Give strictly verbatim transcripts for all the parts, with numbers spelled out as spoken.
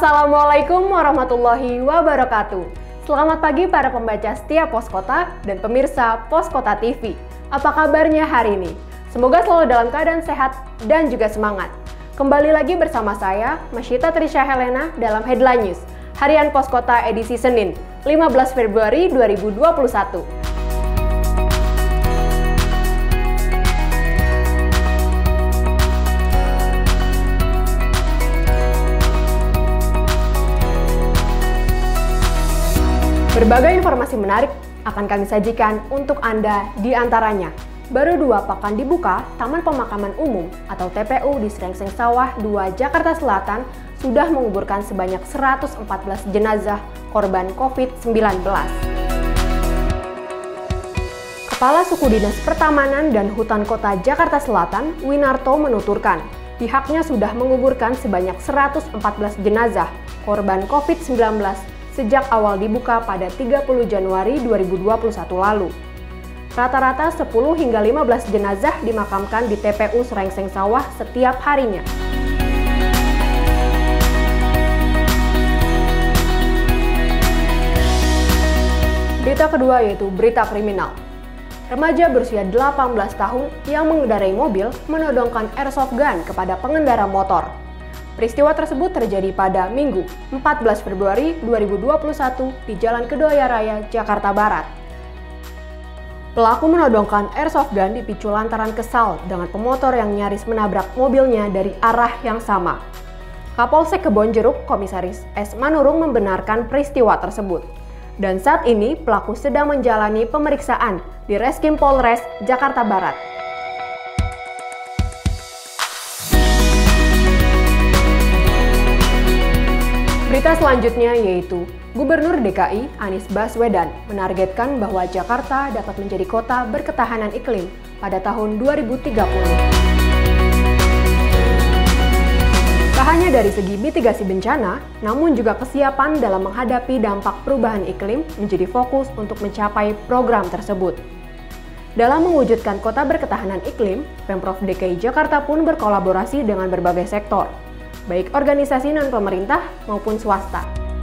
Assalamualaikum warahmatullahi wabarakatuh. Selamat pagi para pembaca setia Pos Kota dan pemirsa Pos Kota T V. Apa kabarnya hari ini? Semoga selalu dalam keadaan sehat dan juga semangat. Kembali lagi bersama saya, Masyita Trisha Helena dalam Headline News, Harian Pos Kota edisi Senin, lima belas Februari dua ribu dua puluh satu. Berbagai informasi menarik akan kami sajikan untuk Anda, di antaranya. Baru dua pekan dibuka, Taman Pemakaman Umum atau T P U di Srengseng Sawah dua, Jakarta Selatan sudah menguburkan sebanyak seratus empat belas jenazah korban covid sembilan belas. Kepala Suku Dinas Pertamanan dan Hutan Kota Jakarta Selatan, Winarto, menuturkan pihaknya sudah menguburkan sebanyak seratus empat belas jenazah korban covid sembilan belas sejak awal dibuka pada tiga puluh Januari dua ribu dua puluh satu lalu. Rata-rata sepuluh hingga lima belas jenazah dimakamkan di T P U Srengseng Sawah setiap harinya. Berita kedua yaitu berita kriminal. Remaja berusia delapan belas tahun yang mengendarai mobil menodongkan airsoft gun kepada pengendara motor. Peristiwa tersebut terjadi pada Minggu, empat belas Februari dua ribu dua puluh satu di Jalan Kedoya Raya, Jakarta Barat. Pelaku menodongkan airsoft gun dipicu lantaran kesal dengan pemotor yang nyaris menabrak mobilnya dari arah yang sama. Kapolsek Kebonjeruk, Komisaris S. Manurung, membenarkan peristiwa tersebut. Dan saat ini pelaku sedang menjalani pemeriksaan di Reskrim Polres Jakarta Barat. Berita selanjutnya yaitu Gubernur D K I Anies Baswedan menargetkan bahwa Jakarta dapat menjadi kota berketahanan iklim pada tahun dua ribu tiga puluh. Tak hanya dari segi mitigasi bencana, namun juga kesiapan dalam menghadapi dampak perubahan iklim menjadi fokus untuk mencapai program tersebut. Dalam mewujudkan kota berketahanan iklim, Pemprov D K I Jakarta pun berkolaborasi dengan berbagai sektor, baik organisasi non-pemerintah maupun swasta.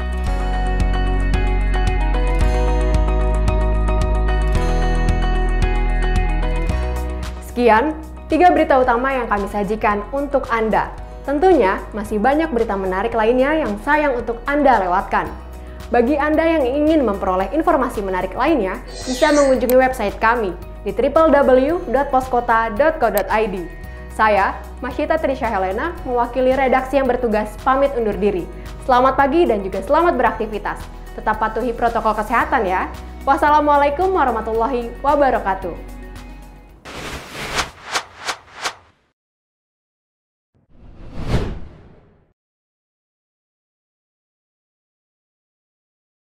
Sekian, tiga berita utama yang kami sajikan untuk Anda. Tentunya, masih banyak berita menarik lainnya yang sayang untuk Anda lewatkan. Bagi Anda yang ingin memperoleh informasi menarik lainnya, bisa mengunjungi website kami di w w w dot poskota dot co dot i d. Saya, Masyita Trisha Helena, mewakili redaksi yang bertugas pamit undur diri. Selamat pagi dan juga selamat beraktivitas. Tetap patuhi protokol kesehatan ya. Wassalamualaikum warahmatullahi wabarakatuh.